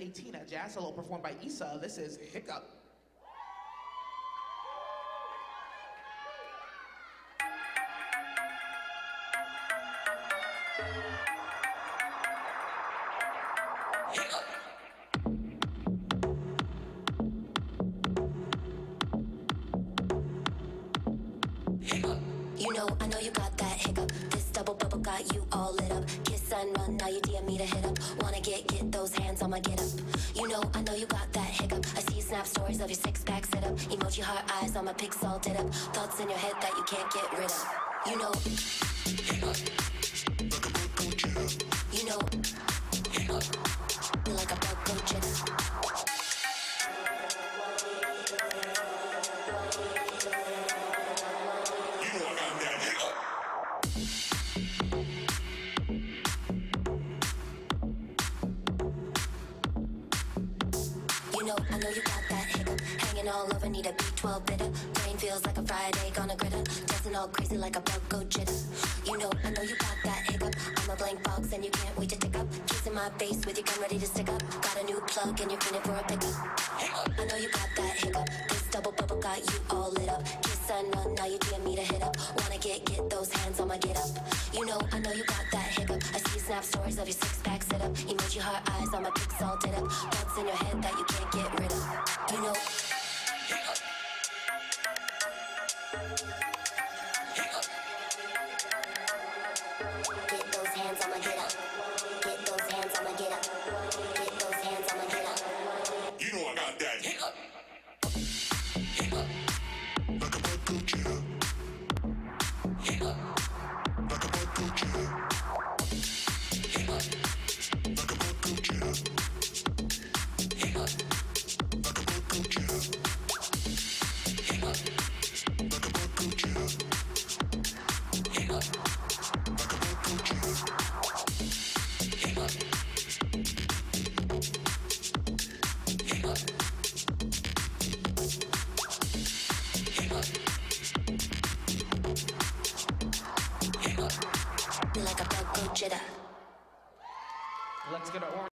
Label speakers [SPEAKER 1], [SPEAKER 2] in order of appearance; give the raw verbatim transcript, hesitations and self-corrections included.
[SPEAKER 1] eighteen at Jazz Solo performed by Issa. This is Hiccup.
[SPEAKER 2] You know, I know you got that hiccup. This double bubble got you all lit up. Kiss and run, now you D M me to hit up. Wanna get, get those hands on my get up. You know, I know you got that hiccup. I see you snap stories of your six pack sit up. Emoji heart eyes on my pics all lit up. Thoughts in your head that you can't get rid of. You know, you know, like a bug go jitter. You know, I know you got that hiccup. Hanging all over, need a B twelve bitter. Brain feels like a fried egg on a griddle. Dancing all crazy like a bug go jitter. You know, I know you got that hiccup. I'm a blank box and you can't wait to tick up. Kissing my face with your gun ready to stick up. Got a new plug and you're feeling for a pickup. I know you got that hiccup. This double bubble got you all lit up. Kiss and run, now you D M me to hit up. Wanna get, get those hands on my get up. You know, I know you got that hiccup. I see you snap stories of your six pack sit up. Emoji heart eyes on my pics all lit up. Thoughts in your head that you can't get rid of. You know, get those hands on my get up. Get those hands on my get up. Get those hands on my get up.
[SPEAKER 3] You know I got that hiccup. Hiccup. Like a bug go jitter. Hiccup. Like a bug go jitter. Hiccup. Like a bug go jitter. Hiccup. Like a bug go jitter. Hiccup. Like a bug go jitter. Hiccup. Like a bug go jitter. Hiccup. Hiccup. Hiccup. Hiccup.
[SPEAKER 2] like a bug go jitter.
[SPEAKER 1] Let's get our orange.